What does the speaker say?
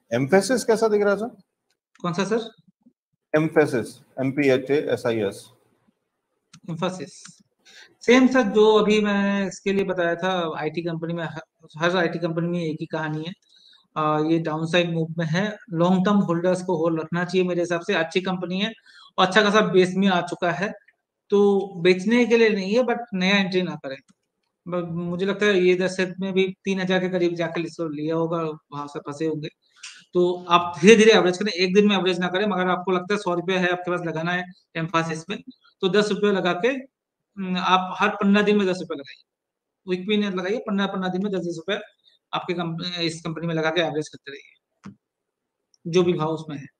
Emphasis कैसा दिख रहा है सर? कौन सा sir? Mphasis, MPHASIS। Mphasis same sir, जो अभी मैं इसके लिए बताया था, आईटी कंपनी में हर आईटी कंपनी में एक ही कहानी है। ये डाउन साइड मूव में है। लॉन्ग टर्म होल्डर्स को होल्ड रखना चाहिए मेरे हिसाब से। अच्छी कंपनी है और अच्छा खासा बेस में आ चुका है, तो बेचने के लिए नहीं है, बट नया एंट्री ना करें। मुझे लगता है ये 10 में भी 3,000 के करीब जाकर इसको लिया होगा, वहां से फंसे होंगे। तो आप धीरे धीरे एवरेज करें, एक दिन में एवरेज ना करें। मगर आपको लगता है 100 रुपये है आपके पास लगाना है एम्फासिस में, तो 10 रुपये लगा के आप हर 15 दिन में 10 रुपये लगाइए। वीक भी नहीं लगाइए, 15-15 दिन में 10-10 रुपये आपके इस कंपनी में लगा के एवरेज करते रहिए, जो भी भाव उसमें है।